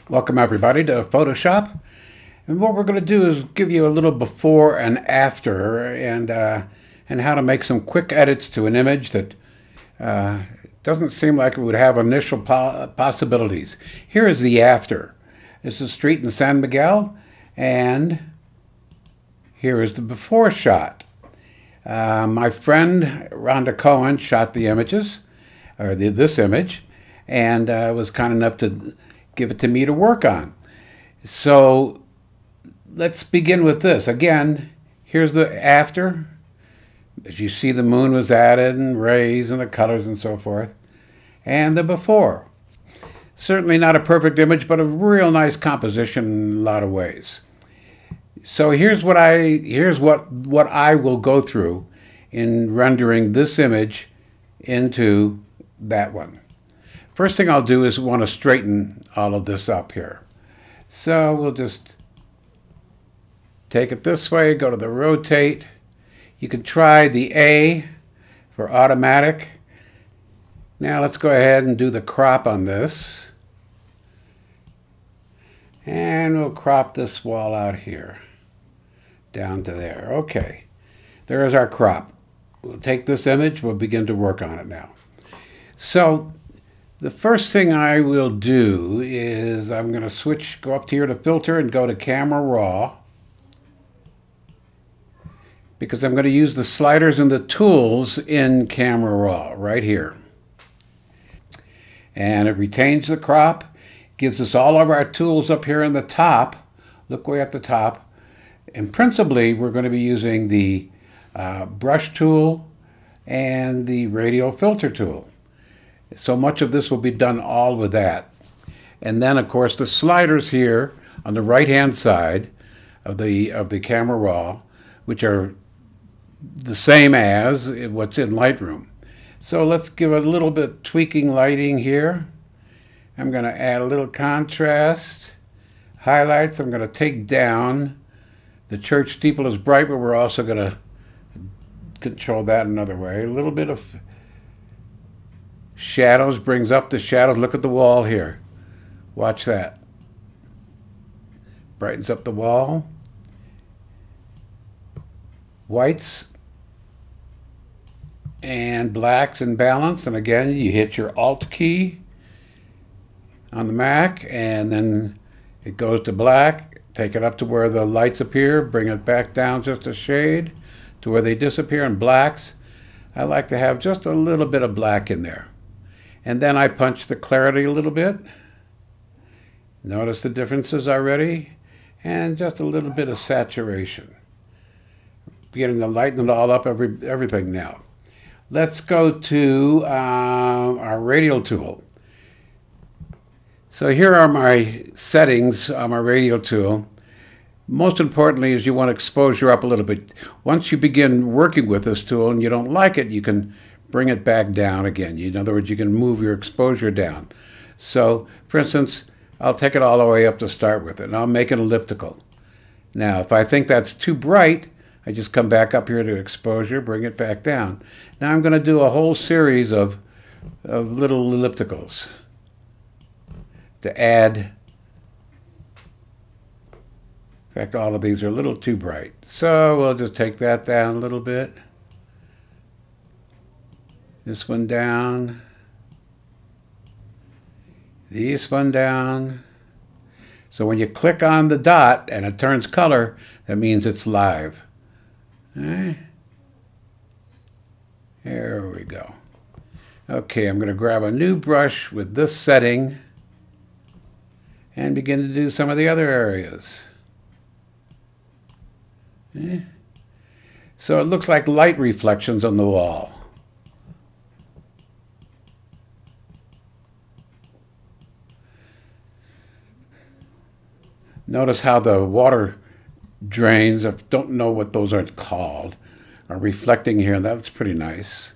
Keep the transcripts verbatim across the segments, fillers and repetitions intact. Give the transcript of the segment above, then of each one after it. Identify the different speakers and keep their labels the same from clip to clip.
Speaker 1: Welcome everybody to Photoshop, and what we're going to do is give you a little before and after, and uh, and how to make some quick edits to an image that uh, doesn't seem like it would have initial po possibilities. Here is the after. This is a street in San Miguel, and here is the before shot. Uh, my friend Rhonda Cohen shot the images, or the, this image, and uh, was kind enough to give it to me to work on. So let's begin with this. Again, here's the after. As you see, the moon was added and rays and the colors and so forth. And the before. Certainly not a perfect image, but a real nice composition in a lot of ways. So here's what I here's what what I will go through in rendering this image into that one. First thing I'll do is want to straighten all of this up here. So we'll just take it this way, go to the rotate. You can try the A for automatic. Now let's go ahead and do the crop on this. And we'll crop this wall out here, down to there. Okay, there's our crop. We'll take this image, we'll begin to work on it now. So the first thing I will do is I'm going to switch, go up here to filter and go to camera raw, because I'm going to use the sliders and the tools in camera raw right here. And it retains the crop, gives us all of our tools up here in the top. Look way at the top. And principally we're going to be using the uh, brush tool and the radial filter tool. So much of this will be done all with that. And then, of course, the sliders here on the right-hand side of the of the camera raw, which are the same as what's in Lightroom. So let's give a little bit tweaking lighting here. I'm going to add a little contrast, highlights. I'm going to take down the church steeple is bright, but we're also going to control that another way. A little bit of shadows, brings up the shadows. Look at the wall here. Watch that. Brightens up the wall. Whites and blacks in balance. And again, you hit your Alt key on the Mac, and then it goes to black. Take it up to where the lights appear. Bring it back down just a shade to where they disappear in blacks. I like to have just a little bit of black in there. And then I punch the clarity a little bit. Notice the differences already. And just a little bit of saturation. Beginning to lighten it all up, every, everything now. Let's go to uh, our radial tool. So here are my settings on my radial tool. Most importantly is you want exposure up a little bit. Once you begin working with this tool and you don't like it, you can bring it back down again. In other words, you can move your exposure down. So, for instance, I'll take it all the way up to start with it, and I'll make it elliptical. Now, if I think that's too bright, I just come back up here to exposure, bring it back down. Now I'm going to do a whole series of, of little ellipticals to add. In fact, all of these are a little too bright. So we'll just take that down a little bit. This one down, this one down. So when you click on the dot and it turns color, that means it's live. Okay. There we go. Okay, I'm going to grab a new brush with this setting and begin to do some of the other areas. Okay. So it looks like light reflections on the wall. Notice how the water drains, I don't know what those are called, are reflecting here. That's pretty nice.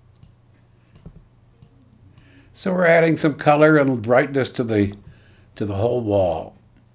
Speaker 1: So we're adding some color and brightness to the to the whole wall.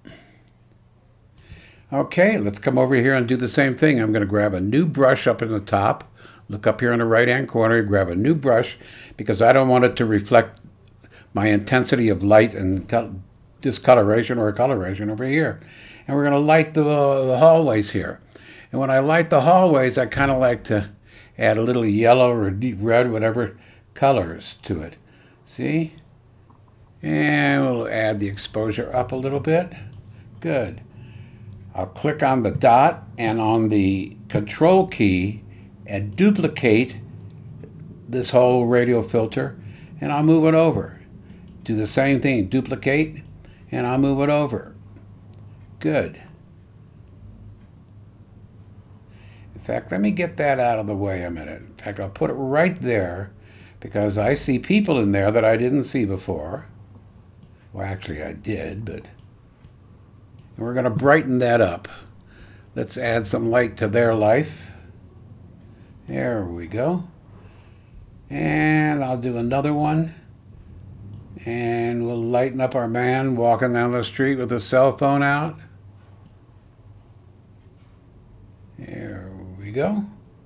Speaker 1: Okay, let's come over here and do the same thing. I'm going to grab a new brush up in the top. Look up here in the right hand corner, grab a new brush, because I don't want it to reflect my intensity of light and discoloration or coloration over here. And we're going to light the, uh, the hallways here. And when I light the hallways, I kind of like to add a little yellow or deep red, whatever colors to it. See? And we'll add the exposure up a little bit. Good. I'll click on the dot and on the control key and duplicate this whole radio filter, and I'll move it over. Do the same thing, duplicate, and I'll move it over. Good. In fact, let me get that out of the way a minute. In fact, I'll put it right there because I see people in there that I didn't see before. Well, actually I did, but and we're going to brighten that up. Let's add some light to their life. There we go. And I'll do another one. And we'll lighten up our man walking down the street with his cell phone out. There we go.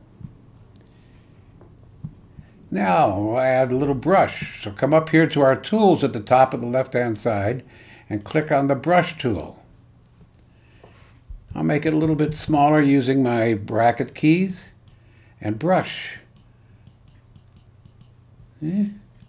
Speaker 1: Now we'll add a little brush. So come up here to our tools at the top of the left-hand side and click on the brush tool. I'll make it a little bit smaller using my bracket keys and brush. Eh?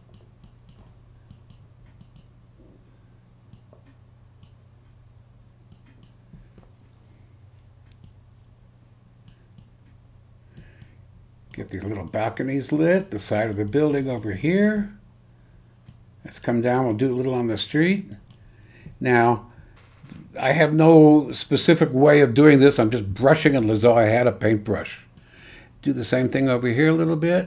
Speaker 1: Get these little balconies lit, the side of the building over here. Let's come down, we'll do a little on the street. Now, I have no specific way of doing this. I'm just brushing it as though I had a paintbrush. Do the same thing over here a little bit.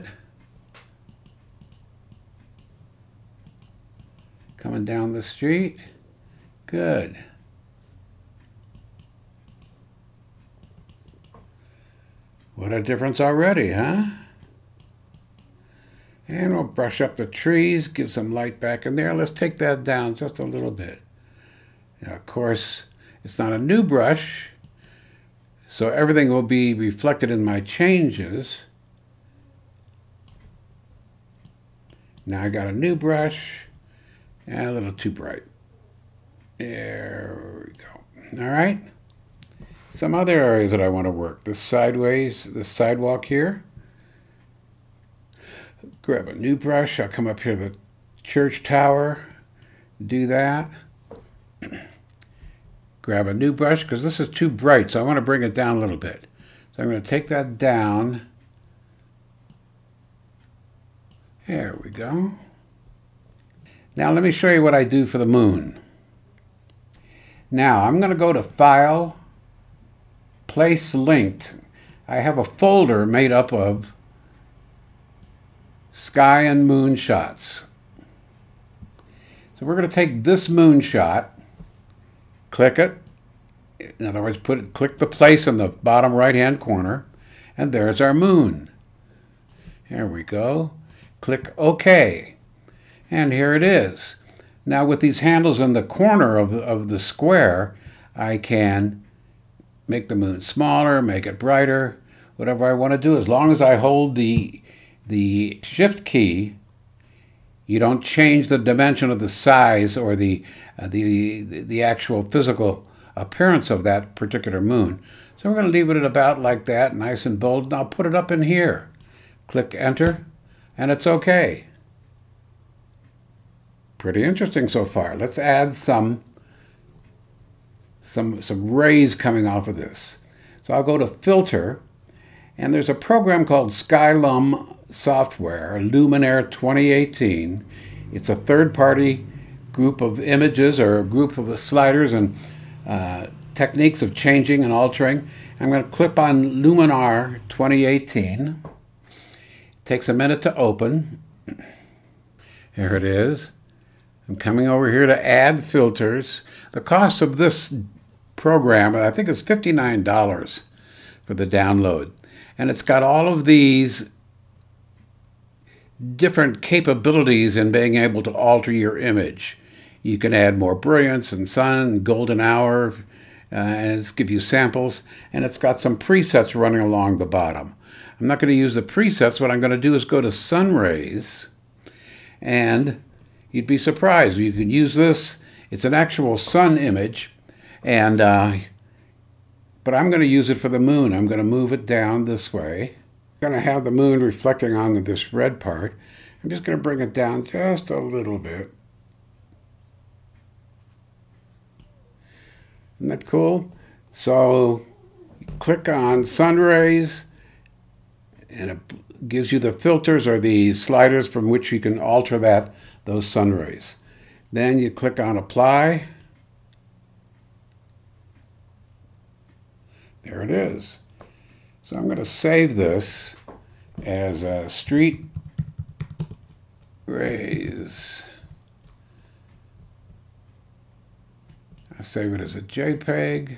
Speaker 1: Coming down the street. Good. What a difference already, huh? And we'll brush up the trees, give some light back in there. Let's take that down just a little bit. Now, of course, it's not a new brush, so everything will be reflected in my changes. Now I got a new brush, and a little too bright. There we go. All right. Some other areas that I want to work. This sideways, this sidewalk here. Grab a new brush. I'll come up here to the church tower. Do that. Grab a new brush because this is too bright, so I want to bring it down a little bit. So I'm going to take that down. There we go. Now let me show you what I do for the moon. Now I'm going to go to File, Place Linked. I have a folder made up of sky and moon shots. So we're going to take this moon shot, click it, in other words, put it, click the place in the bottom right-hand corner, and there's our moon. There we go. Click OK. And here it is. Now with these handles in the corner of, of the square, I can make the moon smaller, make it brighter, whatever I want to do. As long as I hold the, the Shift key, you don't change the dimension of the size or the, uh, the, the actual physical appearance of that particular moon. So we're going to leave it at about like that, nice and bold, and I'll put it up in here. Click Enter, and it's okay. Pretty interesting so far. Let's add some, some, some rays coming off of this. So I'll go to Filter, and there's a program called Skylum Software, Luminaire twenty eighteen. It's a third-party group of images or a group of sliders and uh, techniques of changing and altering. I'm going to click on Luminaire twenty eighteen. It takes a minute to open. Here it is. I'm coming over here to add filters. The cost of this program, I think, is fifty-nine dollars for the download. And it's got all of these different capabilities in being able to alter your image. You can add more brilliance and sun and golden hour, uh, and it's give you samples, and it's got some presets running along the bottom. I'm not going to use the presets. What I'm going to do is go to sun rays, and you'd be surprised. You can use this. It's an actual sun image, and uh, but I'm going to use it for the moon. I'm going to move it down this way. I'm going to have the moon reflecting on this red part. I'm just going to bring it down just a little bit. Isn't that cool? So click on sun rays, and it gives you the filters or the sliders from which you can alter that those sun rays. Then you click on apply. There it is. So I'm going to save this as a street rays. I save it as a JPEG.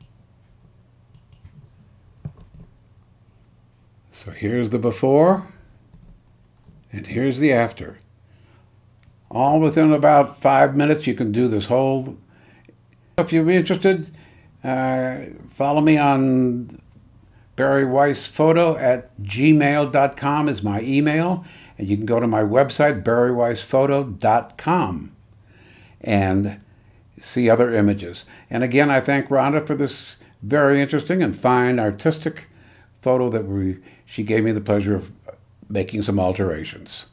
Speaker 1: So here's the before, and here's the after. All within about five minutes, you can do this whole. If you're interested, uh, follow me on Barry Weiss Photo at gmail dot com is my email, and you can go to my website, barry weiss photo dot com, and see other images. And again, I thank Rhonda for this very interesting and fine artistic photo that we, she gave me the pleasure of making some alterations.